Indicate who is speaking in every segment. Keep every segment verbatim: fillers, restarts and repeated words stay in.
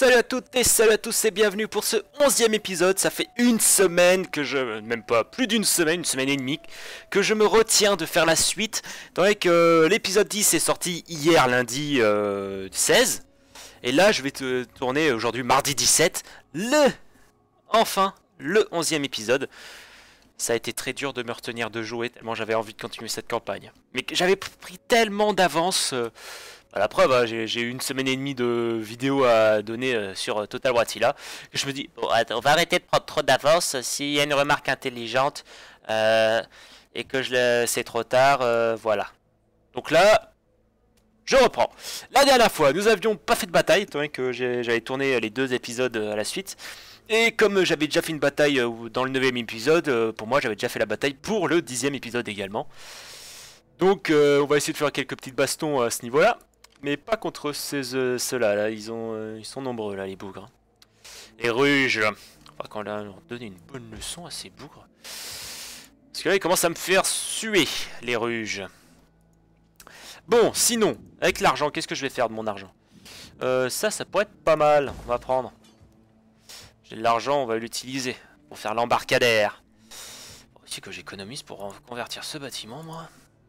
Speaker 1: salut à toutes et salut à tous et bienvenue pour ce onzième épisode. Ça fait une semaine que je... même pas, plus d'une semaine, une semaine et demie, que je me retiens de faire la suite. Tandis que l'épisode dix est sorti hier lundi euh, seize. Et là je vais te tourner aujourd'hui mardi dix-sept, le... enfin, le onzième épisode. Ça a été très dur de me retenir de jouer tellement j'avais envie de continuer cette campagne. Mais j'avais pris tellement d'avance... Euh... À la preuve, hein, j'ai eu une semaine et demie de vidéos à donner euh, sur euh, Total War Attila. Je me dis, bon, attends, on va arrêter de prendre trop d'avance. S'il y a une remarque intelligente euh, et que je c'est trop tard, euh, voilà. Donc là, je reprends. La dernière fois, nous avions pas fait de bataille, étant donné que j'avais tourné les deux épisodes à la suite. Et comme j'avais déjà fait une bataille euh, dans le neuvième épisode, euh, pour moi j'avais déjà fait la bataille pour le dixième épisode également. Donc euh, on va essayer de faire quelques petites bastons à ce niveau-là. Mais pas contre ces, euh, ceux-là, là. Ils, ont, euh, ils sont nombreux, là, les bougres. Les ruges. On va quand même leur donner une bonne leçon à ces bougres. Parce que là, ils commencent à me faire suer, les ruges. Bon, sinon, avec l'argent, qu'est-ce que je vais faire de mon argent? euh, Ça, ça pourrait être pas mal. On va prendre. J'ai de l'argent, on va l'utiliser pour faire l'embarcadère. Faut aussi que j'économise pour convertir ce bâtiment, moi.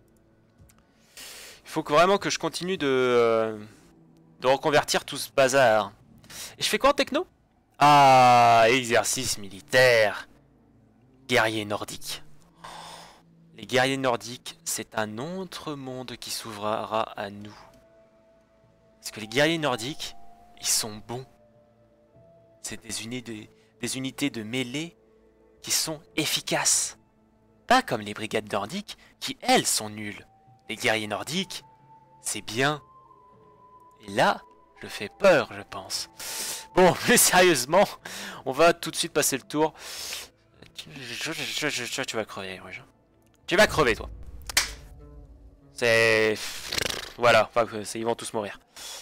Speaker 1: Il faut que vraiment que je continue de, euh, de reconvertir tout ce bazar. Et je fais quoi en techno? Ah, exercice militaire. Guerrier nordique. Les guerriers nordiques, c'est un autre monde qui s'ouvrira à nous. Parce que les guerriers nordiques, ils sont bons. C'est des unités, des unités de mêlée qui sont efficaces. Pas comme les brigades nordiques qui, elles, sont nulles. Les guerriers nordiques, c'est bien. Et là, je fais peur, je pense. Bon, mais sérieusement, on va tout de suite passer le tour. Tu, je, je, je, je, tu vas crever, Rouge. Tu vas crever, toi. C'est... Voilà, enfin, ils vont tous mourir.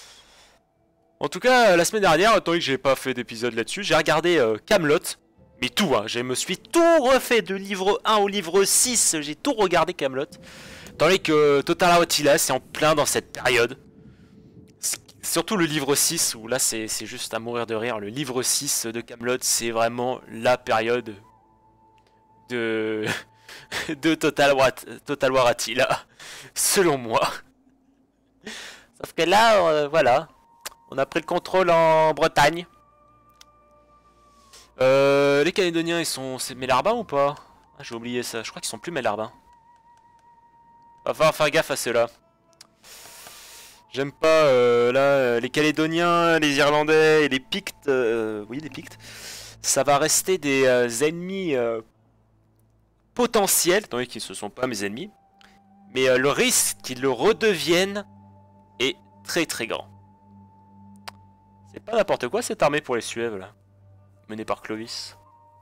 Speaker 1: En tout cas, la semaine dernière, tant que j'ai pas fait d'épisode là-dessus, j'ai regardé euh, Camelot. Mais tout, hein, je me suis tout refait de livre un au livre six. J'ai tout regardé Camelot. Tandis que Total War Attila, c'est en plein dans cette période. Surtout le livre six, où là c'est juste à mourir de rire. Le livre six de Camelot, c'est vraiment la période de, de Total War, Total War Attila, selon moi. Sauf que là, euh, voilà, on a pris le contrôle en Bretagne. Euh, les Calédoniens, ils sont... c'est Mélarbin ou pas? Ah, j'ai oublié ça, je crois qu'ils sont plus Mélarbin. Va falloir faire gaffe à ceux-là. J'aime pas, euh, là, les Calédoniens, les Irlandais et les Pictes, euh, oui, les Pictes, ça va rester des euh, ennemis euh, potentiels, tandis qu'ils ne sont pas mes ennemis, mais euh, le risque qu'ils le redeviennent est très très grand. C'est pas n'importe quoi cette armée pour les Suèves, là, menée par Clovis.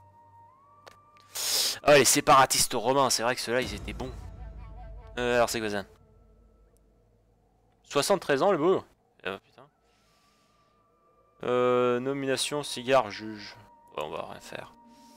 Speaker 1: Ah, les séparatistes romains, c'est vrai que ceux-là, ils étaient bons. Euh, alors c'est quoi ça? soixante-treize ans le beau. Oh, putain. Euh, nomination cigare juge. Ouais, on va rien faire.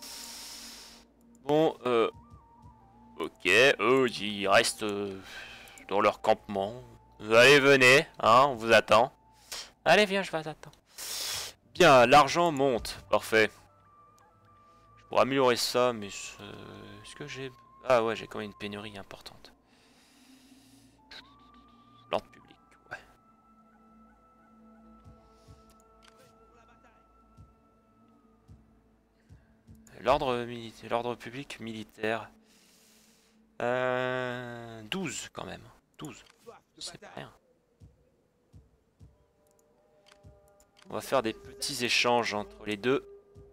Speaker 1: Bon, euh... ok, eux ils restent euh, dans leur campement. Allez, venez, hein, on vous attend. Allez, viens, je vais t'attendre. Bien, l'argent monte. Parfait. Je pourrais améliorer ça, mais... Est-ce que j'ai... Ah ouais, j'ai quand même une pénurie importante. L'ordre public, ouais. L'ordre militaire, l'ordre public militaire. Euh, douze quand même. douze. C'est pas rien. On va faire des petits échanges entre les deux.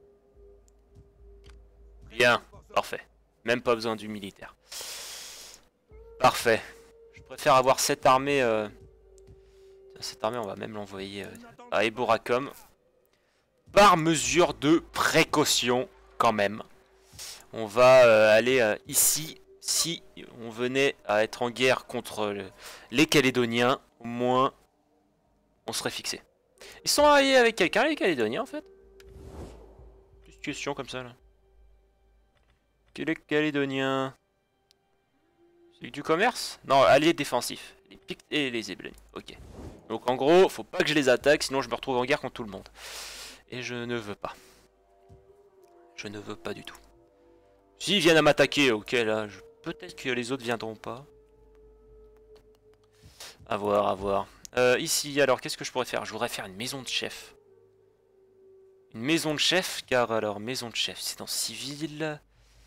Speaker 1: Bien, parfait. Même pas besoin du militaire. Parfait. Je préfère avoir cette armée. Euh... Cette armée, on va même l'envoyer euh, à Eborakom. Par mesure de précaution, quand même. On va euh, aller euh, ici. Si on venait à être en guerre contre le... les Calédoniens, au moins, on serait fixé. Ils sont alliés avec quelqu'un, les Calédoniens, en fait? Petite question comme ça, là. Les Calédoniens... C'est du commerce? Non, alliés défensifs. Les Pictes et les Zébuloniens. Ok. Donc en gros, faut pas que je les attaque, sinon je me retrouve en guerre contre tout le monde. Et je ne veux pas. Je ne veux pas du tout. S'ils viennent à m'attaquer, ok, là, je... peut-être que les autres viendront pas. À voir, à voir. Euh, ici, alors, qu'est-ce que je pourrais faire? Je voudrais faire une maison de chef. Une maison de chef, car alors, maison de chef, c'est dans civil.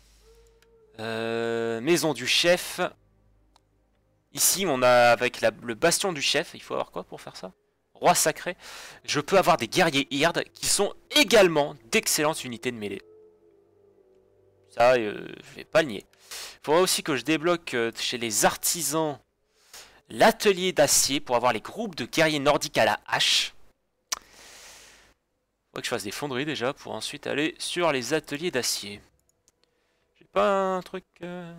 Speaker 1: Euh, maison du chef. Ici, on a avec la, le bastion du chef. Il faut avoir quoi pour faire ça? Roi sacré. Je peux avoir des guerriers Hird qui sont également d'excellentes unités de mêlée. Ça, euh, je vais pas le nier. Il faudra aussi que je débloque euh, chez les artisans l'atelier d'acier pour avoir les groupes de guerriers nordiques à la hache. Il faudrait que je fasse des fonderies déjà pour ensuite aller sur les ateliers d'acier. J'ai pas un truc... Euh...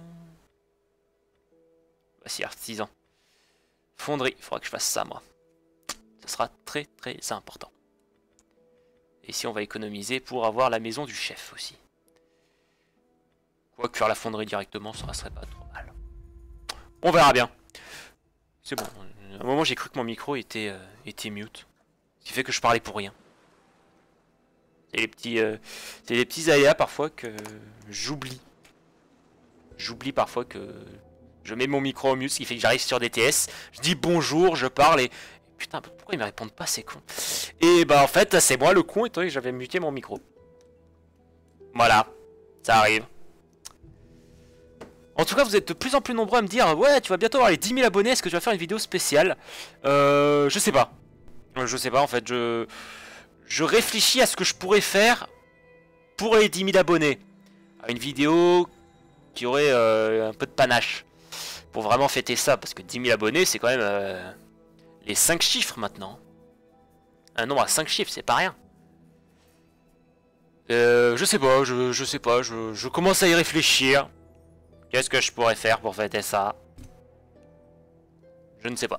Speaker 1: Bah si, artisan. Fonderie, il faudra que je fasse ça moi. Ce sera très très important. Et ici on va économiser pour avoir la maison du chef aussi. Quoique faire la fonderie directement, ça serait pas trop mal. On verra bien. C'est bon. À un moment, j'ai cru que mon micro était, euh, était mute. Ce qui fait que je parlais pour rien. C'est les petits, euh, c'est les petits aléas parfois que j'oublie. J'oublie parfois que je mets mon micro au mute, ce qui fait que j'arrive sur D T S. Je dis bonjour, je parle et... Putain, pourquoi ils me répondent pas, c'est con. Et bah en fait, c'est moi le con, étant donné que j'avais muté mon micro. Voilà. Ça arrive. En tout cas, vous êtes de plus en plus nombreux à me dire ouais, tu vas bientôt avoir les dix mille abonnés, est-ce que tu vas faire une vidéo spéciale? Euh, je sais pas. Je sais pas, en fait, je... Je réfléchis à ce que je pourrais faire pour les dix mille abonnés. Une vidéo qui aurait euh, un peu de panache. Pour vraiment fêter ça, parce que dix mille abonnés, c'est quand même euh, les cinq chiffres maintenant. Un nombre à cinq chiffres, c'est pas rien. Euh, je sais pas, je, je sais pas, je, je commence à y réfléchir. Qu'est-ce que je pourrais faire pour fêter ça? Je ne sais pas.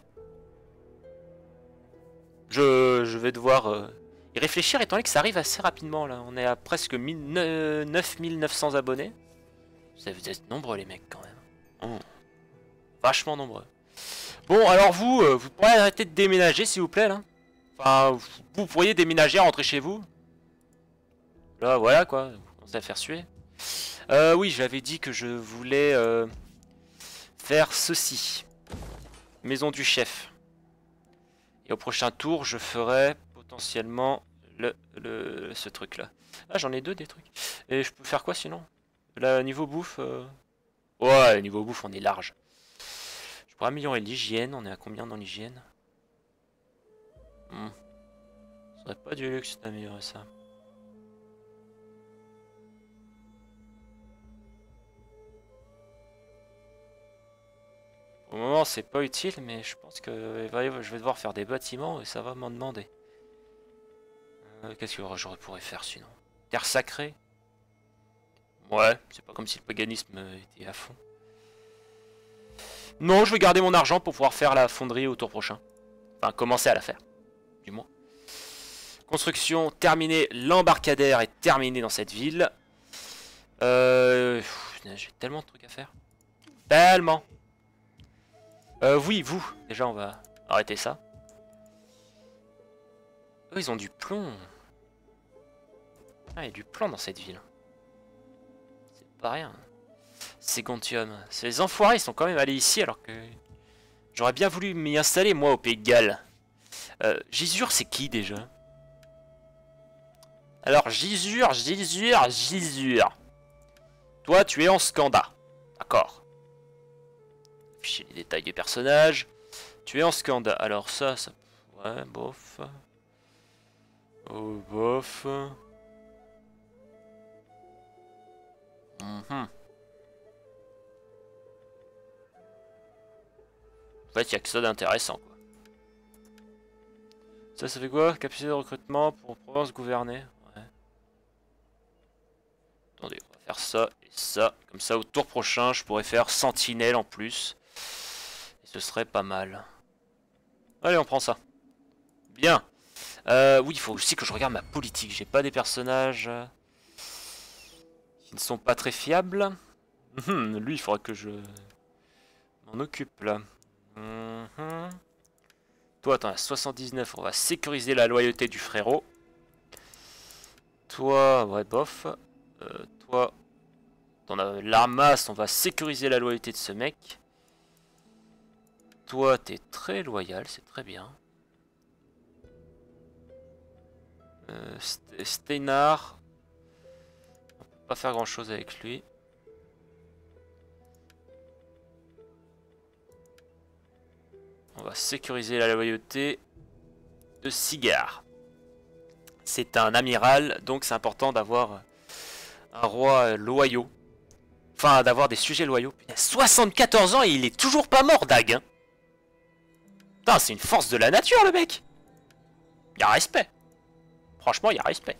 Speaker 1: Je, je vais devoir euh, y réfléchir étant donné que ça arrive assez rapidement là. On est à presque neuf mille neuf cents abonnés. Vous êtes nombreux les mecs quand même. Oh. Vachement nombreux. Bon alors vous, euh, vous pourriez arrêter de déménager s'il vous plaît là. Enfin, vous pourriez déménager, rentrer chez vous. Là voilà quoi, vous commencez à faire suer. Euh, oui, j'avais dit que je voulais euh, faire ceci. Maison du chef. Et au prochain tour, je ferai potentiellement le, le ce truc là. Ah, j'en ai deux des trucs. Et je peux faire quoi sinon? Là, niveau bouffe... Euh... Ouais, niveau bouffe, on est large. Je pourrais améliorer l'hygiène. On est à combien dans l'hygiène? hmm. Ce serait pas du luxe d'améliorer ça. Au moment c'est pas utile, mais je pense que je vais devoir faire des bâtiments et ça va m'en demander. Euh, Qu'est-ce que je pourrais faire sinon? Terre sacrée? Ouais, c'est pas comme si le paganisme était à fond. Non, je vais garder mon argent pour pouvoir faire la fonderie au tour prochain. Enfin, commencer à la faire, du moins. Construction terminée, l'embarcadère est terminé dans cette ville. Euh... J'ai tellement de trucs à faire. Tellement. Euh, oui, vous. Déjà, on va arrêter ça. Oh, ils ont du plomb. Ah, il y a du plomb dans cette ville. C'est pas rien. Ségontium. Ces enfoirés, ils sont quand même allés ici alors que... J'aurais bien voulu m'y installer, moi, au Pays de Galles. Euh, Gisure, c'est qui, déjà? Alors, Gisure, Gisure, Gisure. Toi, tu es en Scanda. D'accord. Afficher les détails des personnages. Tu es en Scanda. Alors ça, ça... Ouais, bof. Oh, bof. Mm-hmm. En fait, il n'y a que ça d'intéressant, quoi. Ça, ça fait quoi? Capacité de recrutement pour province gouvernée. Ouais. Attendez, on va faire ça et ça. Comme ça, au tour prochain, je pourrais faire sentinelle en plus. Et ce serait pas mal. Allez, on prend ça. Bien. Euh, oui, il faut aussi que je regarde ma politique. J'ai pas des personnages qui ne sont pas très fiables. Hum, lui, il faudra que je m'en occupe, là. Hum, hum. Toi, t'en as soixante-dix-neuf, on va sécuriser la loyauté du frérot. Toi, ouais, bof. Euh, toi, t'en as la masse, on va sécuriser la loyauté de ce mec. Toi, t'es très loyal, c'est très bien. Euh, Steinar, on peut pas faire grand chose avec lui. On va sécuriser la loyauté de Sigard. C'est un amiral, donc c'est important d'avoir un roi loyaux. Enfin, d'avoir des sujets loyaux. Il a soixante-quatorze ans et il est toujours pas mort, Dag. Hein. Putain, c'est une force de la nature, le mec. Il y a respect. Franchement, il y a respect.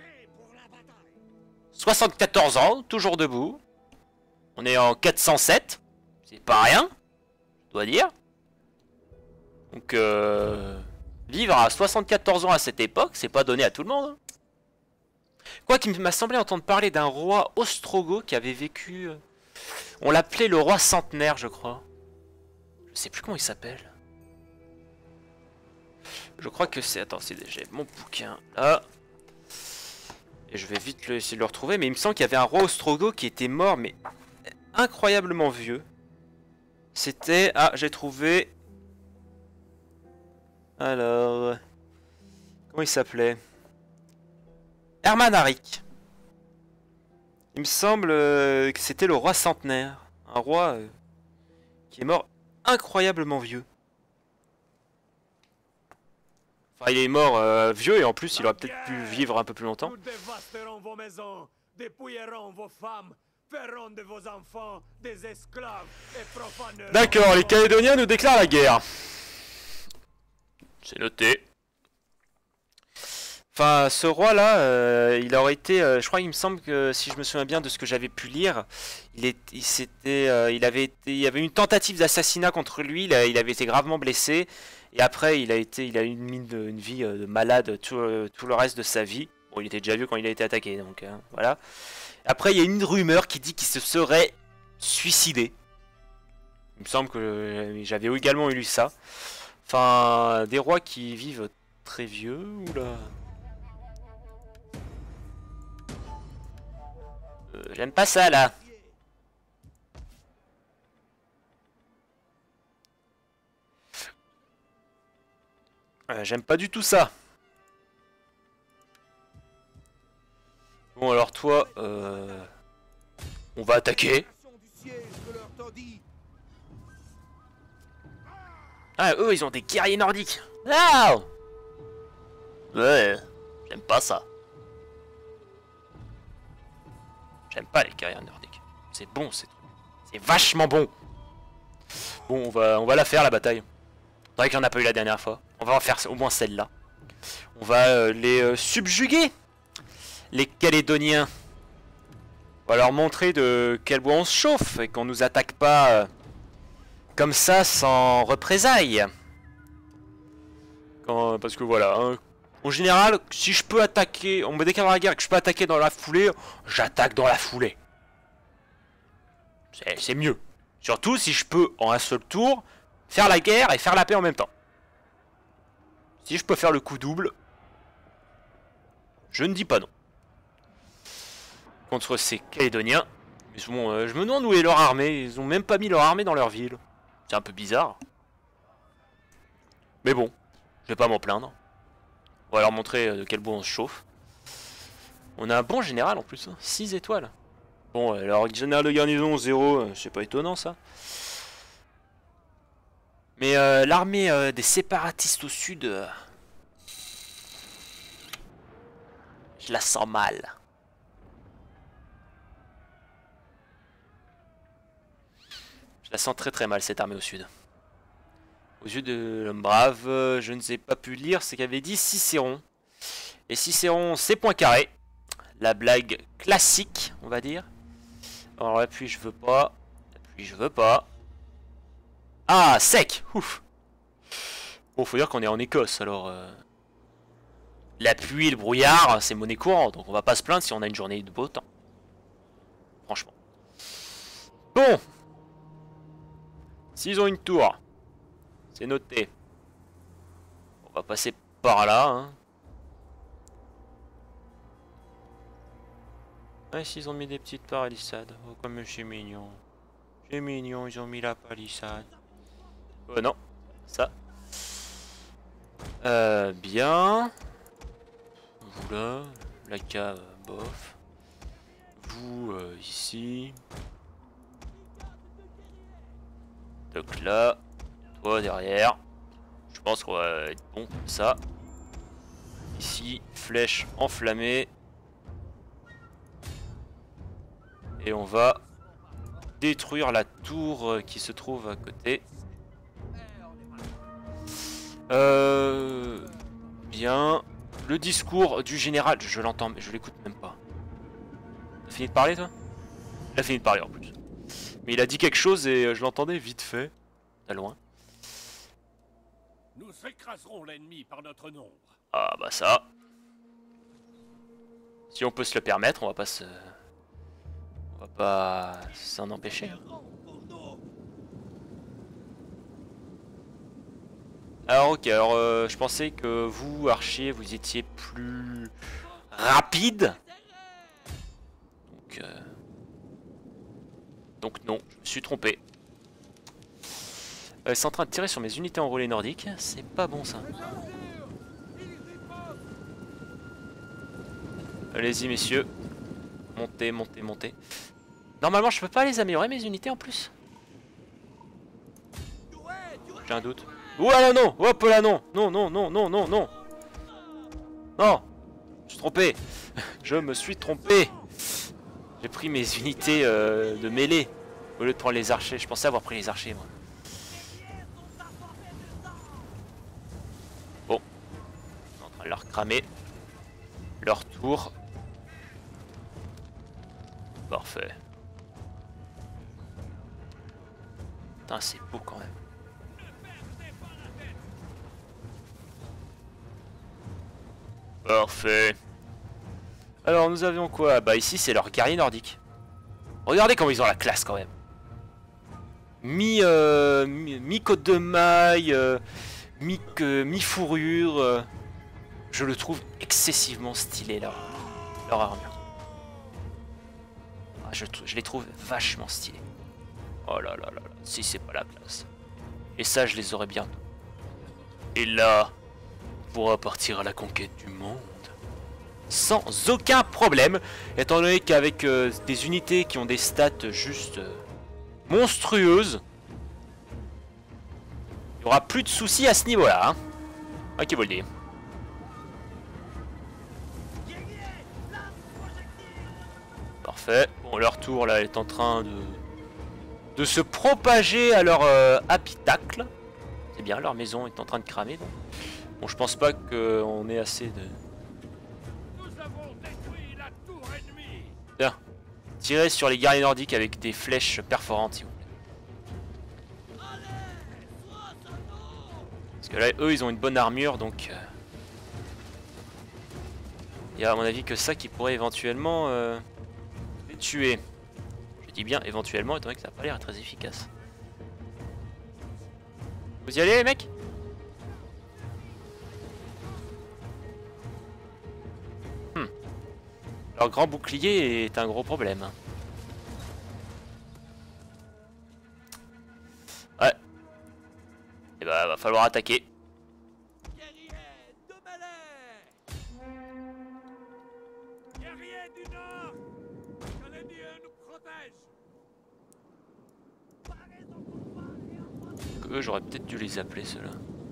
Speaker 1: soixante-quatorze ans, toujours debout. On est en quatre cent sept. C'est pas rien, je dois dire. Donc, euh, vivre à soixante-quatorze ans à cette époque, c'est pas donné à tout le monde. Hein. Quoi qu'il m'a semblé entendre parler d'un roi ostrogoth qui avait vécu... On l'appelait le roi centenaire, je crois. Je sais plus comment il s'appelle. Je crois que c'est... Attends, j'ai mon bouquin là. Et je vais vite le... essayer de le retrouver. Mais il me semble qu'il y avait un roi ostrogoth qui était mort, mais incroyablement vieux. C'était... Ah, j'ai trouvé... Alors... Comment il s'appelait? Hermanaric. Il me semble euh, que c'était le roi centenaire. Un roi euh, qui est mort incroyablement vieux. Enfin, il est mort euh, vieux et en plus, il aurait peut-être pu vivre un peu plus longtemps. D'accord, les Calédoniens nous déclarent la guerre. C'est noté. Enfin, ce roi-là, euh, il aurait été, euh, je crois, il me semble que si je me souviens bien de ce que j'avais pu lire, il, est, il, s'était, euh, il avait été, il y avait une tentative d'assassinat contre lui. Il, a, il avait été gravement blessé et après, il a été, il a eu une, une, une vie de malade tout, tout le reste de sa vie. Bon, il était déjà vieux quand il a été attaqué, donc hein, voilà. Après, il y a une rumeur qui dit qu'il se serait suicidé. Il me semble que j'avais également lu ça. Enfin, des rois qui vivent très vieux, oula. Euh, J'aime pas ça là. Euh, J'aime pas du tout ça. Bon alors toi, euh... on va attaquer. Ah eux ils ont des guerriers nordiques. Ah ouais, j'aime pas ça. J'aime pas les guerriers nordiques. C'est bon, c'est c'est vachement bon. Bon, on va, on va la faire la bataille. C'est vrai qu'il n'y en a pas eu la dernière fois. On va en faire au moins celle-là. On va euh, les euh, subjuguer. Les Calédoniens. On va leur montrer de quel bois on se chauffe et qu'on nous attaque pas euh, comme ça sans représailles. Quand, parce que voilà, hein, en général, si je peux attaquer, on me déclare la guerre et que je peux attaquer dans la foulée, j'attaque dans la foulée. C'est mieux. Surtout si je peux, en un seul tour, faire la guerre et faire la paix en même temps. Si je peux faire le coup double, je ne dis pas non. Contre ces Calédoniens. Mais bon, euh, je me demande où est leur armée. Ils ont même pas mis leur armée dans leur ville. C'est un peu bizarre. Mais bon, je vais pas m'en plaindre. On va leur montrer de quel bois on se chauffe. On a un bon général en plus, hein. six étoiles. Bon, alors général de garnison zéro, c'est pas étonnant ça. Mais euh, l'armée euh, des séparatistes au sud, euh, je la sens mal. Je la sens très très mal cette armée au sud. Aux yeux de l'homme brave, euh, je ne sais pas pu lire ce qu'avait dit Cicéron. Et Cicéron, c'est Poincaré. La blague classique, on va dire. Alors l'appui, je veux pas. L'appui, je veux pas. Ah, sec. Ouf. Bon, faut dire qu'on est en Écosse, alors... Euh... La pluie et le brouillard, c'est monnaie courante. Donc on va pas se plaindre si on a une journée de beau temps. Franchement. Bon. S'ils ont une tour, c'est noté. va passer par là. Hein. Ah, si, ils ont mis des petites palissades. Oh, comme c'est mignon. C'est mignon, ils ont mis la palissade. Oh non, ça. Euh, bien. Vous là, la cave, bof. Vous, euh, ici. Donc là, toi derrière. Je pense qu'on va être bon comme ça. Ici, flèche enflammée. Et on va détruire la tour qui se trouve à côté. Euh, bien. Le discours du général, je l'entends, mais je l'écoute même pas. T'as fini de parler, toi? Il a fini de parler en plus. Mais il a dit quelque chose et je l'entendais vite fait. À loin.
Speaker 2: Nous écraserons l'ennemi par notre nombre.
Speaker 1: Ah bah ça. Si on peut se le permettre, on va pas se... On va pas s'en empêcher. Alors ok, alors euh, je pensais que vous, archer, vous étiez plus rapide. Donc, euh... Donc non, je me suis trompé. Euh, c'est en train de tirer sur mes unités enrôlées nordiques, c'est pas bon ça. Allez-y messieurs. Montez, montez, montez. Normalement je peux pas les améliorer mes unités en plus. J'ai un doute. Ouh là non. Hop là non. Non, non, non, non, non, non. Non. Je me suis trompé. Je me suis trompé. J'ai pris mes unités euh, de mêlée au lieu de prendre les archers. Je pensais avoir pris les archers moi. Bon. On est en train de leur cramer leur tour. Parfait. Putain, c'est beau quand même. Parfait. Alors nous avions quoi? Bah ici c'est leur guerrier nordique. Regardez comment ils ont la classe quand même. Mi, euh, mi, mi côte de maille, euh, mi, euh, mi fourrure. Euh, je le trouve excessivement stylé leur, leur armure. Ah, je, je les trouve vachement stylés. Oh là là là là, si c'est pas la classe. Et ça je les aurais bientôt. Et là, on pourra partir à la conquête du monde. Sans aucun problème, étant donné qu'avec euh, des unités qui ont des stats juste euh, monstrueuses, il n'y aura plus de soucis à ce niveau-là. Hein. Ok, vous le dire. Parfait. Bon, leur tour là est en train de, de se propager à leur euh, habitacle. C'est bien, leur maison est en train de cramer. Donc. Bon, je pense pas qu'on ait assez de... Tiens, tirez sur les guerriers nordiques avec des flèches perforantes, s'il vous plaît. Parce que là, eux, ils ont une bonne armure, donc... Euh... Il y a à mon avis que ça qui pourrait éventuellement euh, les tuer. Je dis bien éventuellement, étant donné que ça n'a pas l'air très efficace. Vous y allez, les mecs? Hmm. Leur grand bouclier est un gros problème. Ouais. Et bah va falloir attaquer. Eux, j'aurais peut-être dû les appeler ceux-là.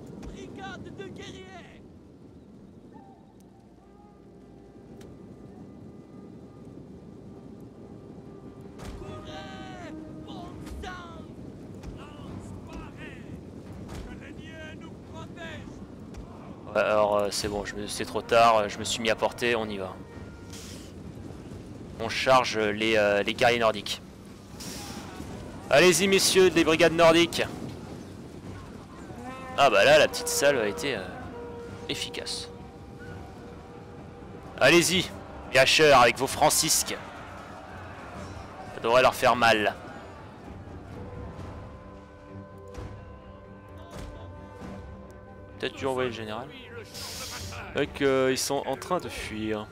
Speaker 1: Ouais, alors euh, c'est bon, c'est trop tard, je me suis mis à portée, on y va. On charge les, euh, les guerriers nordiques. Allez-y messieurs, des brigades nordiques. Ah bah là, la petite salle a été euh, efficace. Allez-y, les hacheurs avec vos francisques. Ça devrait leur faire mal. peut-être dû envoyer le général. Donc euh, ils sont en train de fuir.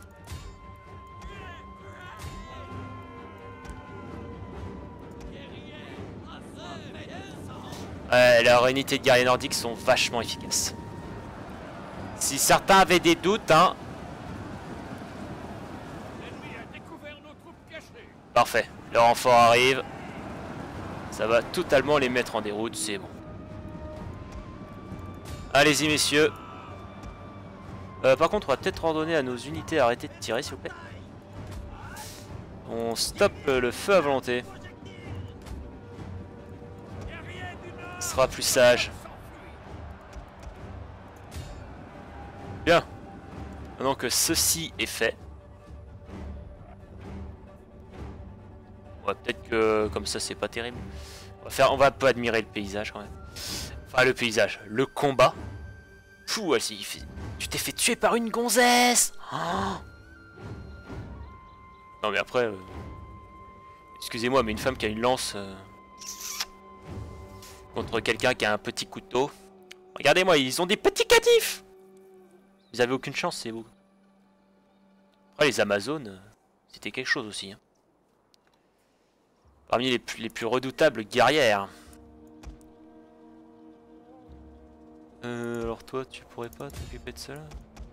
Speaker 1: Ouais, leurs unités de guerriers nordiques sont vachement efficaces. Si certains avaient des doutes, hein. Parfait, le renfort arrive. Ça va totalement les mettre en déroute, c'est bon. Allez-y messieurs. Euh, par contre, on va peut-être ordonner à nos unités d'arrêter de tirer, s'il vous plaît. On stoppe le feu à volonté. Ce sera plus sage. Bien. Maintenant que ceci est fait. Ouais, peut-être que comme ça c'est pas terrible. On va faire, on va pas admirer le paysage quand même. Enfin le paysage, le combat. Fou, elle fait... Tu t'es fait tuer par une gonzesse. Oh non mais après, euh... excusez-moi, mais une femme qui a une lance euh... contre quelqu'un qui a un petit couteau. Regardez-moi, ils ont des petits catifs. Vous avez aucune chance, c'est vous. Après les Amazones, c'était quelque chose aussi. Hein. Parmi les plus, les plus redoutables guerrières. Euh, alors toi, tu pourrais pas t'occuper de cela?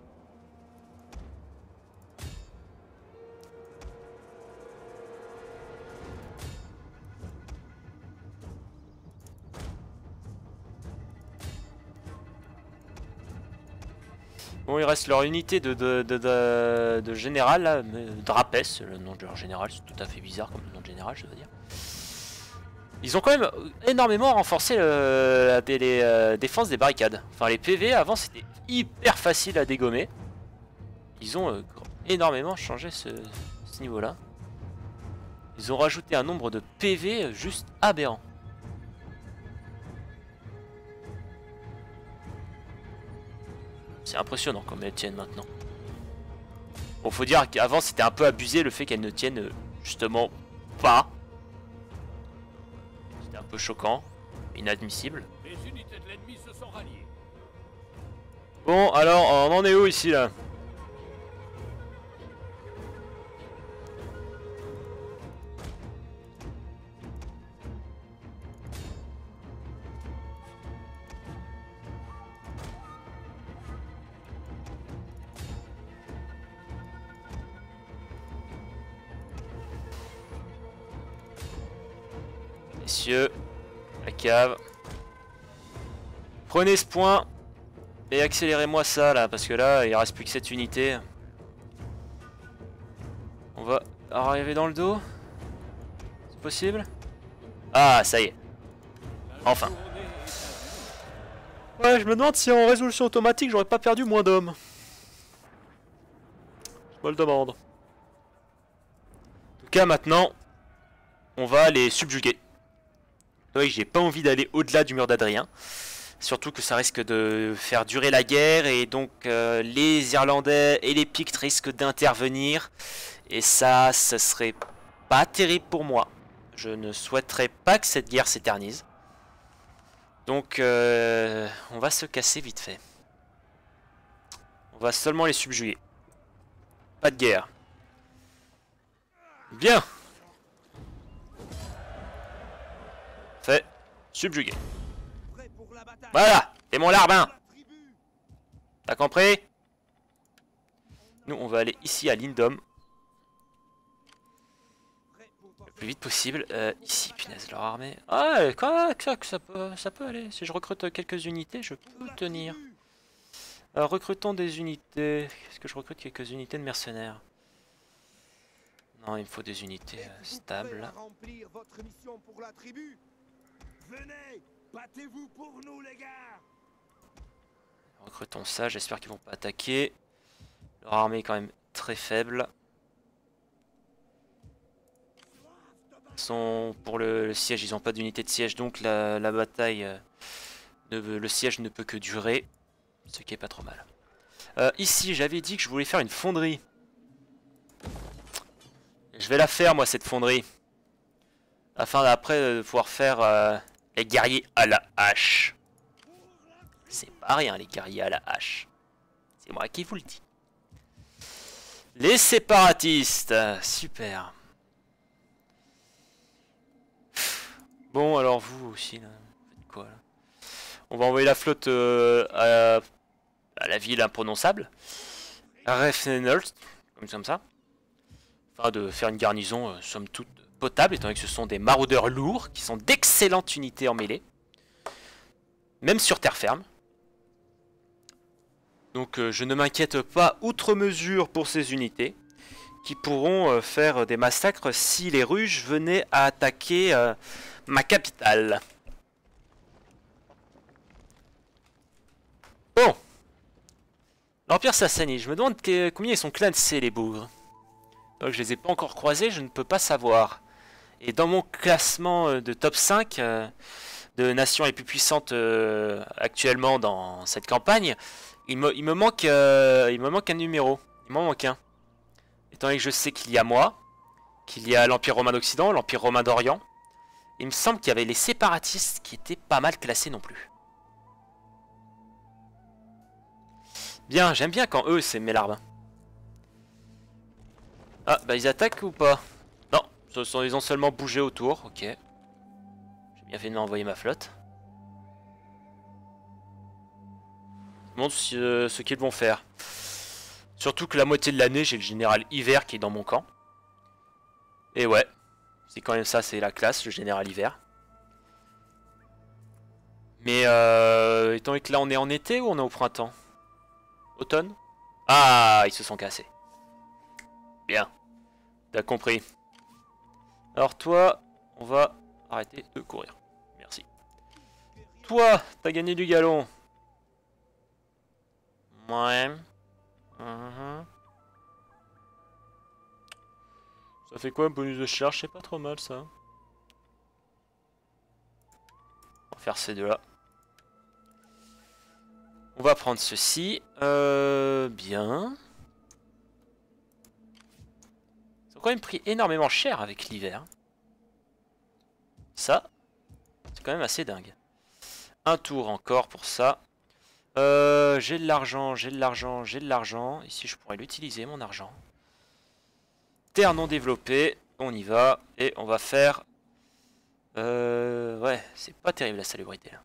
Speaker 1: Bon, il reste leur unité de, de, de, de, de général, là, Drapes, le nom de leur général, c'est tout à fait bizarre comme nom de général, je dois dire. Ils ont quand même énormément renforcé le, la, les euh, défenses des barricades. Enfin, les P V avant c'était hyper facile à dégommer. Ils ont euh, énormément changé ce, ce niveau-là. Ils ont rajouté un nombre de P V juste aberrant. C'est impressionnant comme elles tiennent maintenant. Bon, faut dire qu'avant c'était un peu abusé le fait qu'elles ne tiennent justement pas. C'était un peu choquant, inadmissible.
Speaker 2: Les unités de l'ennemi se sont ralliées.
Speaker 1: Bon, alors on en est où ici là? Messieurs, la cave. Prenez ce point et accélérez-moi ça là, parce que là il reste plus que cette unité. On va arriver dans le dos. C'est possible? Ah, ça y est. Enfin. Ouais, je me demande si en résolution automatique j'aurais pas perdu moins d'hommes. Je me le demande. En tout cas maintenant, on va les subjuguer. Oui, j'ai pas envie d'aller au-delà du mur d'Adrien. Surtout que ça risque de faire durer la guerre et donc euh, les Irlandais et les Pictes risquent d'intervenir. Et ça, ça serait pas terrible pour moi. Je ne souhaiterais pas que cette guerre s'éternise. Donc euh, on va se casser vite fait. On va seulement les subjuguer. Pas de guerre. Bien. Fait. Subjugué. Voilà. C'est mon larbin. T'as compris? Nous, on va aller ici à Lindom. Le plus vite possible. Euh, ici, punaise, leur armée. Ah, quoi, ça, ça, peut, ça peut aller. Si je recrute quelques unités, je peux tenir. Alors, recrutons des unités. Est-ce que je recrute quelques unités de mercenaires? Non, il me faut des unités euh, stables.
Speaker 3: Venez, battez-vous pour nous, les gars.
Speaker 1: Recrutons ça, j'espère qu'ils vont pas attaquer. Leur armée est quand même très faible. Ils sont pour le, le siège, ils n'ont pas d'unité de siège, donc la, la bataille, euh, ne, le siège ne peut que durer, ce qui est pas trop mal. Euh, ici, j'avais dit que je voulais faire une fonderie. Je vais la faire, moi, cette fonderie. Afin d'après de pouvoir faire euh, les guerriers à la hache. C'est pas rien les guerriers à la hache. C'est moi qui vous le dis. Les séparatistes. Super. Bon, alors vous aussi, là. Vous faites quoi, là? On va envoyer la flotte euh, à, à la ville imprononçable. À Refnenholst, comme, comme ça. Enfin, de faire une garnison, euh, somme toute, potable, étant donné que ce sont des maraudeurs lourds, qui sont d'excellentes unités en mêlée. Même sur terre ferme. Donc euh, je ne m'inquiète pas outre mesure pour ces unités, qui pourront euh, faire des massacres si les Ruges venaient à attaquer euh, ma capitale. Bon. L'Empire Sassanide, je me demande que, combien ils sont classés les bougres. Donc je les ai pas encore croisés, je ne peux pas savoir. Et dans mon classement euh, de top cinq euh, de nations les plus puissantes euh, actuellement dans cette campagne, il me, il me manque euh, il me manque un numéro. Il m'en manque un. Étant donné que je sais qu'il y a moi, qu'il y a l'Empire romain d'Occident, l'Empire romain d'Orient. Il me semble qu'il y avait les séparatistes qui étaient pas mal classés non plus. Bien, j'aime bien quand eux c'est mes larves. Ah, bah ils attaquent ou pas? Non, ce sont, ils ont seulement bougé autour, ok. J'ai bien fait de m'envoyer ma flotte. Je me demande ce, euh, ce qu'ils vont faire. Surtout que la moitié de l'année, j'ai le général Hiver qui est dans mon camp. Et ouais, c'est quand même ça, c'est la classe, le général Hiver. Mais euh, étant donné que là on est en été ou on est au printemps? Automne? Ah, ils se sont cassés. Bien, t'as compris. Alors toi, on va arrêter de courir. Merci. Toi, t'as gagné du galon. Ouais. Mmh. Ça fait quoi un bonus de charge? C'est pas trop mal ça. On va faire ces deux là. On va prendre ceci. Euh, bien. Ils ont quand même pris énormément cher avec l'hiver. Ça, c'est quand même assez dingue. Un tour encore pour ça. Euh, j'ai de l'argent, j'ai de l'argent, j'ai de l'argent. Ici, je pourrais l'utiliser, mon argent. Terre non développée. On y va. Et on va faire... Euh, ouais, c'est pas terrible la salubrité là.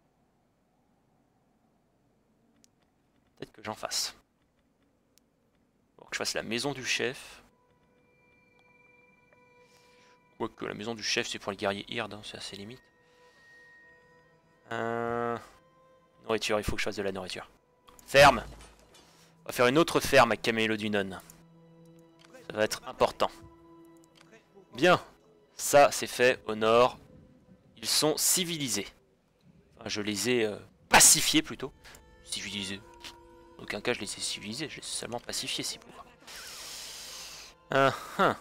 Speaker 1: Peut-être que j'en fasse. Faut que je fasse la maison du chef. Quoique la maison du chef c'est pour le guerrier Hird, hein, c'est assez limite. Euh... Nourriture, il faut que je fasse de la nourriture. Ferme. On va faire une autre ferme à Camélodunon. Ça va être important. Bien. Ça c'est fait au nord. Ils sont civilisés. Enfin, je les ai euh, pacifiés plutôt. Civilisés. En aucun cas je les ai civilisés, je les ai seulement pacifiés si pouvoir. Uh -huh.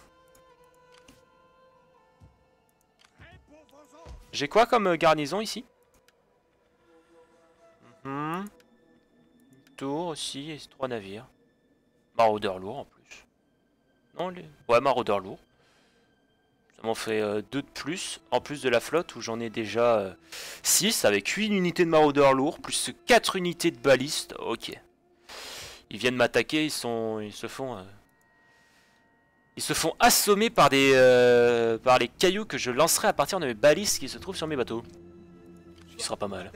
Speaker 1: J'ai quoi comme euh, garnison ici? mm -hmm. Une tour aussi et trois navires. Maraudeurs lourds en plus. Non, les... ouais, maraudeurs lourds. Ça m'en fait euh, deux de plus, en plus de la flotte où j'en ai déjà euh, six avec huit unités de maraudeurs lourds, plus quatre unités de balistes. Ok. Ils viennent m'attaquer, ils sont, ils se font, euh, ils se font assommer par des, euh, par les cailloux que je lancerai à partir de mes balistes qui se trouvent sur mes bateaux. Ce qui sera pas mal.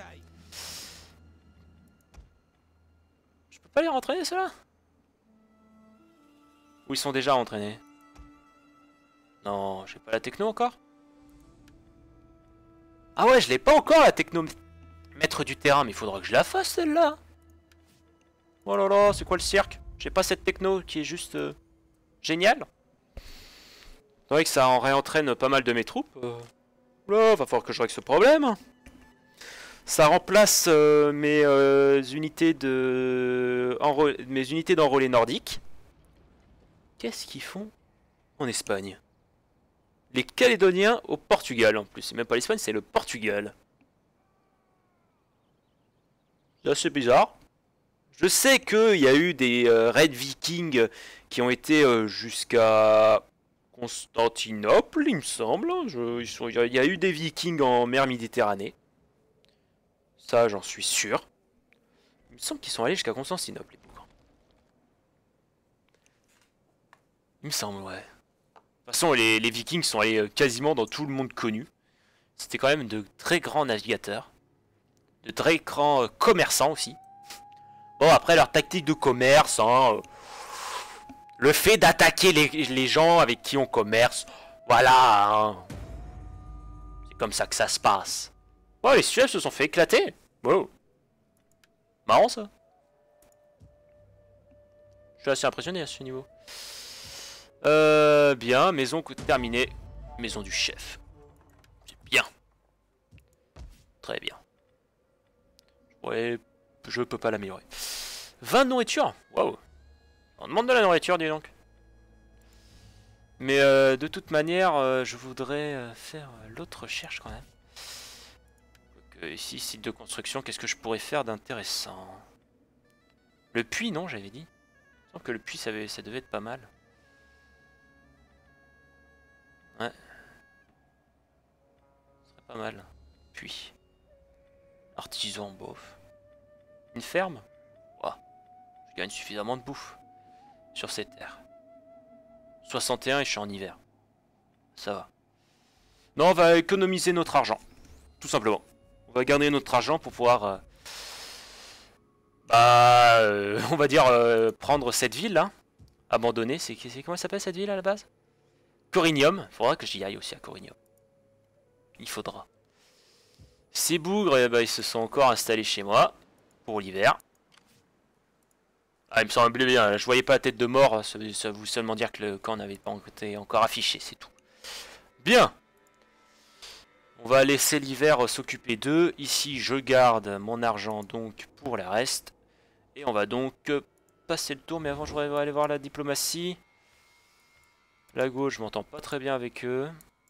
Speaker 1: Je peux pas les rentraîner ceux-là? Ou ils sont déjà entraînés? Non, j'ai pas la techno encore. Ah ouais, je l'ai pas encore la techno maître du terrain, mais il faudra que je la fasse celle-là. Oh là là, c'est quoi le cirque? J'ai pas cette techno qui est juste euh, géniale. C'est vrai que ça en réentraîne pas mal de mes troupes. Euh... Là, va falloir que je règle ce problème. Ça remplace euh, mes euh, unités de Enro... mes unités d'enrôlés nordiques. Qu'est-ce qu'ils font en Espagne? Les Calédoniens au Portugal en plus. C'est même pas l'Espagne, c'est le Portugal. C'est assez bizarre. Je sais qu'il y a eu des euh, raids vikings qui ont été euh, jusqu'à Constantinople, il me semble. Je, ils sont, il y a eu des vikings en mer Méditerranée. Ça, j'en suis sûr. Il me semble qu'ils sont allés jusqu'à Constantinople, les bougres. Il me semble, ouais. De toute façon, les, les Vikings sont allés quasiment dans tout le monde connu. C'était quand même de très grands navigateurs. De très grands euh, commerçants aussi. Bon, après leur tactique de commerce, hein, euh, le fait d'attaquer les, les gens avec qui on commerce, voilà, hein. C'est comme ça que ça se passe. Oh, les Suèves se sont fait éclater. Wow. Marrant ça. Je suis assez impressionné à ce niveau. Euh, bien, maison terminée. Maison du chef. C'est bien. Très bien. Ouais, je peux pas l'améliorer. vingt de nourriture. Waouh. On demande de la nourriture, dis donc. Mais euh, de toute manière, euh, je voudrais euh, faire euh, l'autre recherche quand même. Donc, euh, ici, site de construction, qu'est-ce que je pourrais faire d'intéressant? Le puits, non, j'avais dit. Je pense que le puits, ça, avait, ça devait être pas mal. Ouais. Ce serait pas mal. Puits. Artisan, bof. Une ferme? Ouah. Je gagne suffisamment de bouffe sur ces terres. soixante et un et je suis en hiver. Ça va. Non, on va économiser notre argent. Tout simplement. On va garder notre argent pour pouvoir... Euh, bah... Euh, on va dire... Euh, prendre cette ville là. Abandonnée. C'est comment elle s'appelle cette ville à la base? Corinium. Il faudra que j'y aille aussi à Corinium. Il faudra. Ces bougres, eh ben, ils se sont encore installés chez moi. Pour l'hiver. Ah, il me semblait bien, je voyais pas la tête de mort, ça, ça veut seulement dire que le camp n'avait pas été encore affiché, c'est tout. Bien. On va laisser l'hiver s'occuper d'eux. Ici, je garde mon argent donc pour le reste. Et on va donc passer le tour, mais avant je voudrais aller voir la diplomatie. La gauche, je m'entends pas très bien avec eux.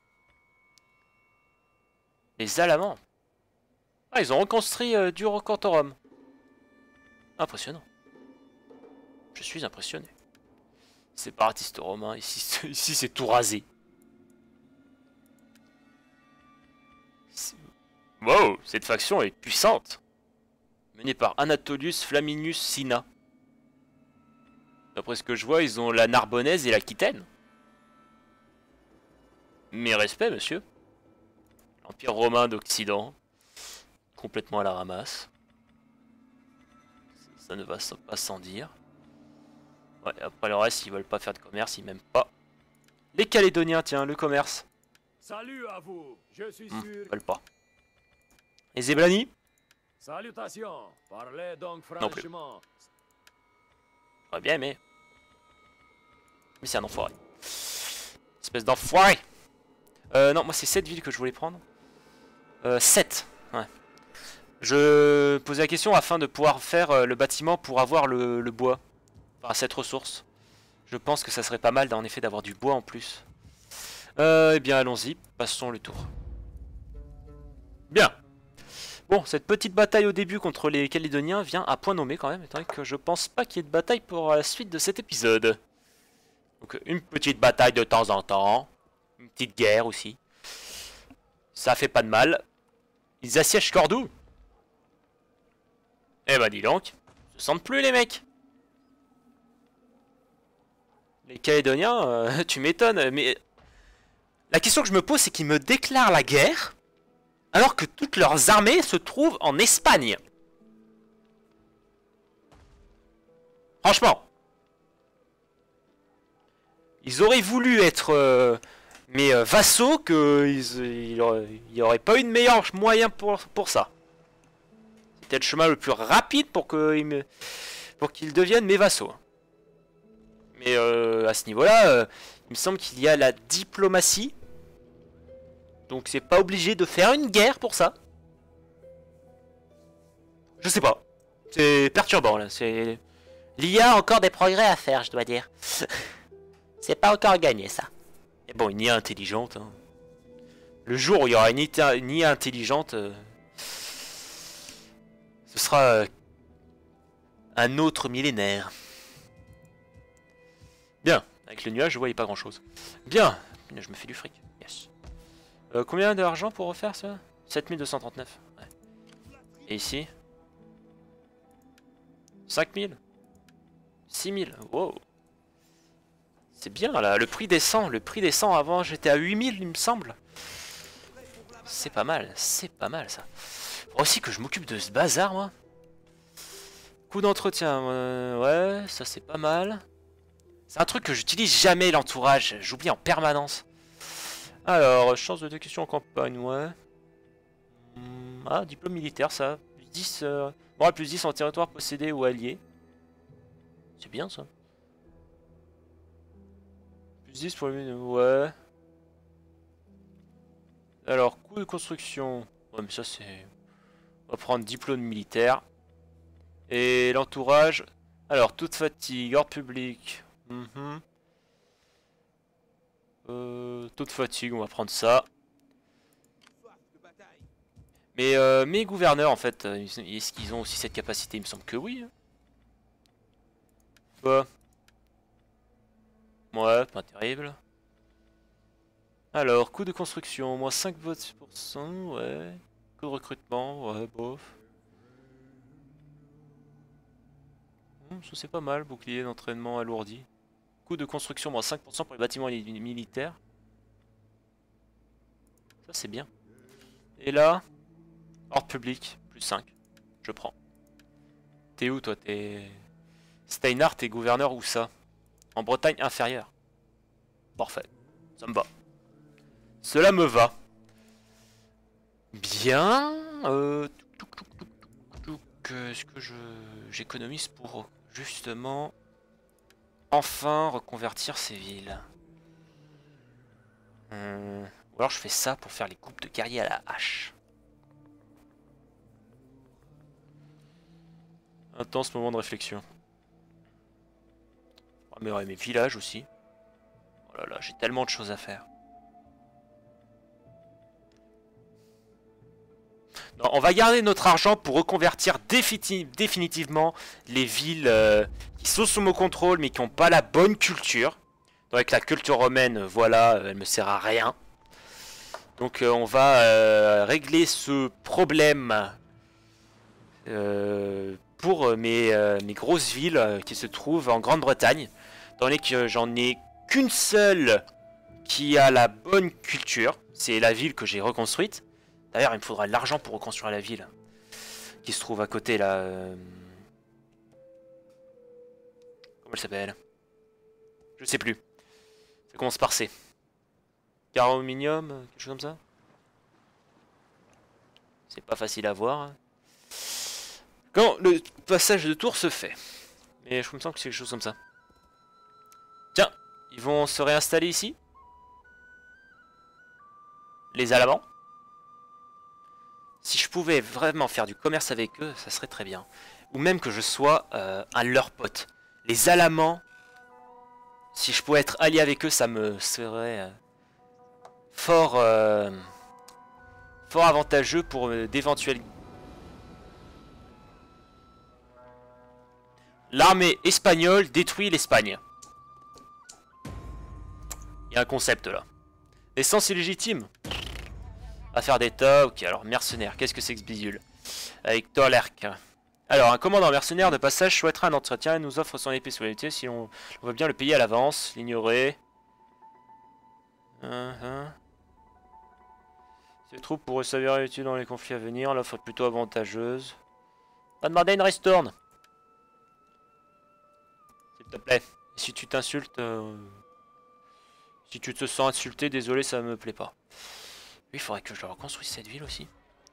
Speaker 1: Les Alamans. Ah, ils ont reconstruit euh, du Rocantorum. Impressionnant. Je suis impressionné. Séparatiste romain, ici, ici c'est tout rasé. Wow, cette faction est puissante. Menée par Anatolius Flaminius Cinna. D'après ce que je vois, ils ont la Narbonnaise et l'Aquitaine. Mes respects, monsieur. L'Empire romain d'Occident. Complètement à la ramasse. Ça ne va pas sans dire. Ouais, après le reste, ils veulent pas faire de commerce, ils m'aiment pas. Les Calédoniens, tiens, le commerce.
Speaker 2: Salut à vous, je suis
Speaker 1: Hum,
Speaker 2: sûr.
Speaker 1: ils veulent pas. Les Zéblani?
Speaker 2: Salutations, parlez donc
Speaker 1: Non plus.
Speaker 2: franchement.
Speaker 1: J'aurais bien aimé. Mais c'est un enfoiré. Espèce d'enfoiré. Euh, non, moi c'est cette ville que je voulais prendre. Euh, sept. Ouais. Je posais la question afin de pouvoir faire euh, le bâtiment pour avoir le, le bois. Enfin, cette ressource. Je pense que ça serait pas mal en effet d'avoir du bois en plus. Euh, eh bien allons-y, passons le tour. Bien. Bon, cette petite bataille au début contre les Calédoniens vient à point nommé quand même, étant donné que je pense pas qu'il y ait de bataille pour la suite de cet épisode. Donc une petite bataille de temps en temps. Une petite guerre aussi. Ça fait pas de mal. Ils assiègent Cordoue. Eh bah dis donc, ils se sentent plus les mecs. Les Calédoniens, euh, tu m'étonnes, mais... La question que je me pose, c'est qu'ils me déclarent la guerre, alors que toutes leurs armées se trouvent en Espagne. Franchement. Ils auraient voulu être euh, mes euh, vassaux, qu'il n'y aurait pas eu de meilleur moyen pour, pour ça. C'était le chemin le plus rapide pour qu'ils me, pour qu'ils deviennent mes vassaux. Mais euh, à ce niveau-là, euh, il me semble qu'il y a la diplomatie. Donc c'est pas obligé de faire une guerre pour ça. Je sais pas. C'est perturbant là. C'est... L'I A a encore des progrès à faire, je dois dire. C'est pas encore gagné ça. Mais bon, une I A intelligente. Hein. Le jour où il y aura une I A, une I A intelligente, euh, ce sera euh, un autre millénaire. Bien. Avec le nuage, je voyais pas grand chose. Bien. Je me fais du fric. Yes. Euh, combien d'argent pour refaire ça? sept mille deux cent trente-neuf. Ouais. Et ici? cinq mille, six mille, wow. C'est bien là, le prix descend, le prix descend. Avant j'étais à huit mille il me semble. C'est pas mal, c'est pas mal ça. Faut aussi que je m'occupe de ce bazar moi. Coût d'entretien, euh, ouais, ça c'est pas mal. C'est un truc que j'utilise jamais, l'entourage, j'oublie en permanence. Alors, chance de question en campagne, ouais. Hum, ah, diplôme militaire, ça. Plus dix, euh... bon, plus dix en territoire possédé ou allié. C'est bien ça. Plus dix pour le... ouais. Alors, coût de construction. Ouais, mais ça c'est... On va prendre diplôme militaire. Et l'entourage. Alors, toute fatigue, ordre public. Mm-hmm. euh, toute fatigue, on va prendre ça. Mais euh, mes gouverneurs, en fait, est-ce qu'ils ont aussi cette capacité? Il me semble que oui. Quoi? Ouais, pas terrible. Alors, coût de construction, moins cinq votes pour cent, ouais. Coût de recrutement, ouais, bof. Hum, ça c'est pas mal, bouclier d'entraînement alourdi. Coût de construction, moins cinq pour cent pour les bâtiments militaires. Ça c'est bien. Et là, ordre public, plus cinq. Je prends. T'es où toi? T'es... Steinhardt, t'es gouverneur où ça? En Bretagne inférieure. Parfait, ça me va. Cela me va. Bien. Euh, Est-ce que je j'économise pour justement enfin reconvertir ces villes? hum, Ou alors je fais ça pour faire les coupes de guerriers à la hache. Intense moment de réflexion. Oh, mais ouais, mes villages aussi. Oh là là, j'ai tellement de choses à faire. Non, on va garder notre argent pour reconvertir définitivement les villes euh, qui sont sous mon contrôle mais qui n'ont pas la bonne culture. Donc avec la culture romaine, voilà, elle me sert à rien. Donc euh, on va euh, régler ce problème euh, pour mes, euh, mes grosses villes euh, qui se trouvent en Grande-Bretagne. Dans les que j'en ai qu'une seule qui a la bonne culture. C'est la ville que j'ai reconstruite. D'ailleurs, il me faudra de l'argent pour reconstruire la ville qui se trouve à côté là. Euh... Comment elle s'appelle? Je sais plus. Ça commence par C. Carominium, quelque chose comme ça. C'est pas facile à voir. Quand le passage de tour se fait. Mais je me sens que c'est quelque chose comme ça. Tiens, ils vont se réinstaller ici. Les Alamans. Si je pouvais vraiment faire du commerce avec eux, ça serait très bien. Ou même que je sois euh, un leur pote. Les Alamans, si je pouvais être allié avec eux, ça me serait euh, fort, euh, fort avantageux pour euh, d'éventuels... L'armée espagnole détruit l'Espagne. Il y a un concept là. Naissance illégitime. Affaire d'État, ok, alors mercenaire, qu'est-ce que c'est que ce bidule? Avec Torlerk. Alors, un commandant mercenaire de passage souhaitera un entretien et nous offre son épée sous l'unité si on, on veut bien le payer à l'avance. L'ignorer. Uh -huh. Ces troupes pourraient s'avérer utiles dans les conflits à venir, l'offre est plutôt avantageuse. Va demander une ristourne. S'il te plaît. Et si tu t'insultes... Euh... Si tu te sens insulté, désolé, ça me plaît pas. Il faudrait que je reconstruise cette ville aussi.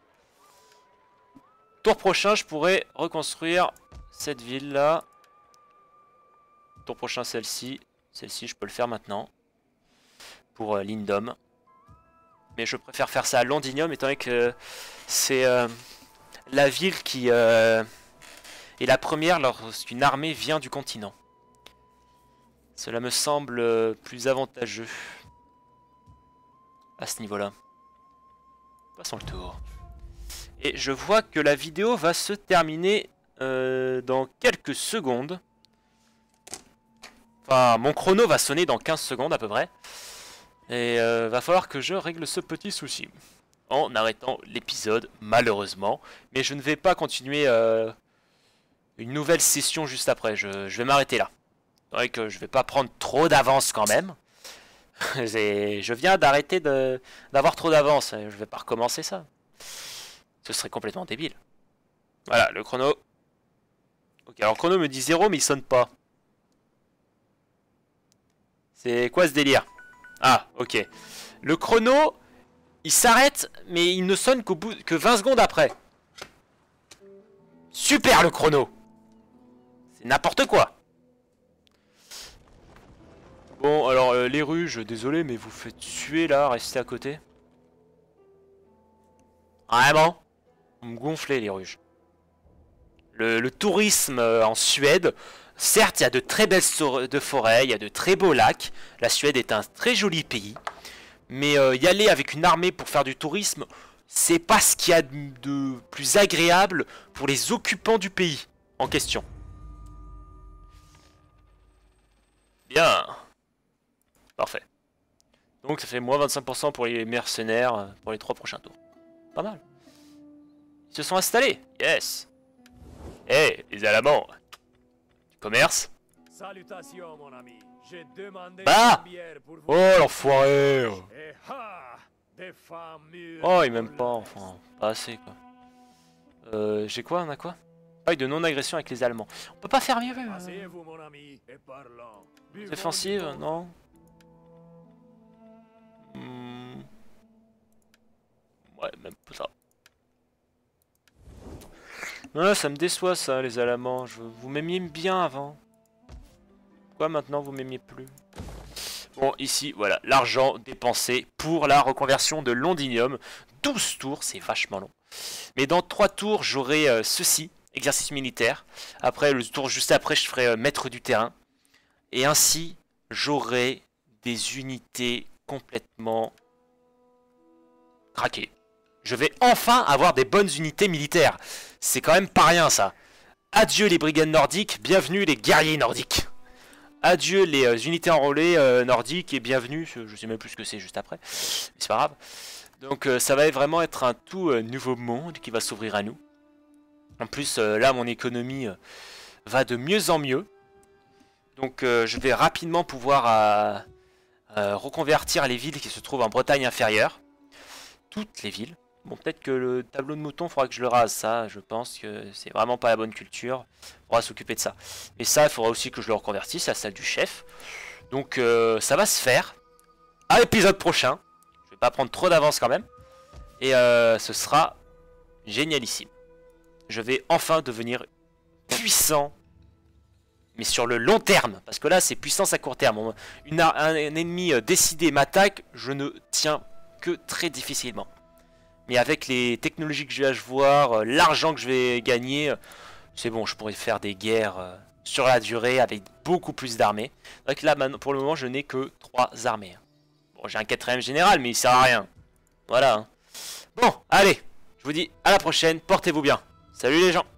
Speaker 1: Tour prochain, je pourrais reconstruire cette ville-là. Tour prochain, celle-ci. Celle-ci, je peux le faire maintenant. Pour euh, Lindum. Mais je préfère faire ça à Londinium, étant donné que c'est euh, la ville qui euh, est la première lorsqu'une armée vient du continent. Cela me semble euh, plus avantageux à ce niveau-là. Passons le tour. Et je vois que la vidéo va se terminer euh, dans quelques secondes. Enfin, mon chrono va sonner dans quinze secondes à peu près. Et euh, va falloir que je règle ce petit souci. En arrêtant l'épisode, malheureusement. Mais je ne vais pas continuer euh, une nouvelle session juste après. Je, je vais m'arrêter là. C'est vrai que je vais pas prendre trop d'avance quand même. Je viens d'arrêter d'avoir trop d'avance. Je vais pas recommencer ça. Ce serait complètement débile. Voilà, le chrono. Ok, alors le chrono me dit zéro, mais il sonne pas. C'est quoi ce délire? Ah, ok. Le chrono, il s'arrête, mais il ne sonne qu'au bout que vingt secondes après. Super le chrono. C'est n'importe quoi. Bon, alors euh, les ruges, désolé, mais vous faites tuer là, restez à côté. Vraiment? Vous me gonflez les ruges. Le, le tourisme euh, en Suède, certes, il y a de très belles de forêts, il y a de très beaux lacs. La Suède est un très joli pays. Mais euh, y aller avec une armée pour faire du tourisme, c'est pas ce qu'il y a de, de plus agréable pour les occupants du pays en question. Bien. Parfait. Donc ça fait moins vingt-cinq pour cent pour les mercenaires pour les trois prochains tours. Pas mal. Ils se sont installés. Yes. Eh, hey, les Alamans. Du commerce.
Speaker 2: Salutations, mon ami. J'ai demandé
Speaker 1: bah
Speaker 2: une bière pour vous.
Speaker 1: Oh, l'enfoiré.
Speaker 2: Et ha, des femmes mûres.
Speaker 1: Oh, il m'aime pas, enfin, pas assez, quoi. Euh, j'ai quoi, on a quoi? Ah, de non-agression avec les Allemands. On peut pas faire mieux. Euh...
Speaker 2: Asseyez-vous, mon ami, et parlons.
Speaker 1: Défensive, non. Hmm. Ouais, même pas ça. Non, ça me déçoit ça, les Allemands. Je... Vous m'aimiez bien avant. Pourquoi maintenant vous m'aimiez plus? Bon, ici, voilà, l'argent dépensé pour la reconversion de Londinium. douze tours, c'est vachement long. Mais dans trois tours, j'aurai euh, ceci, exercice militaire. Après, le tour juste après, je ferai euh, maître du terrain. Et ainsi, j'aurai des unités complètement craquées. Je vais enfin avoir des bonnes unités militaires. C'est quand même pas rien, ça. Adieu les brigades nordiques, bienvenue les guerriers nordiques. Adieu les euh, unités enrôlées euh, nordiques et bienvenue, je sais même plus ce que c'est juste après, mais c'est pas grave. Donc euh, ça va vraiment être un tout euh, nouveau monde qui va s'ouvrir à nous. En plus euh, là mon économie euh, va de mieux en mieux. Donc euh, je vais rapidement pouvoir euh, euh, reconvertir les villes qui se trouvent en Bretagne inférieure. Toutes les villes. Bon, peut-être que le tableau de mouton, il faudra que je le rase, ça, je pense que c'est vraiment pas la bonne culture. Il faudra s'occuper de ça. Et ça, il faudra aussi que je le reconvertisse à la salle du chef. Donc, euh, ça va se faire à l'épisode prochain. Je vais pas prendre trop d'avance quand même. Et euh, ce sera génialissime. Je vais enfin devenir puissant, mais sur le long terme. Parce que là, c'est puissance à court terme. Une, un, un ennemi décidé m'attaque, je ne tiens que très difficilement. Mais avec les technologies que je vais voir, l'argent que je vais gagner, c'est bon, je pourrais faire des guerres sur la durée avec beaucoup plus d'armées. Donc là, pour le moment, je n'ai que trois armées. Bon, j'ai un quatrième général, mais il sert à rien. Voilà. Bon, allez, je vous dis à la prochaine, portez-vous bien. Salut les gens.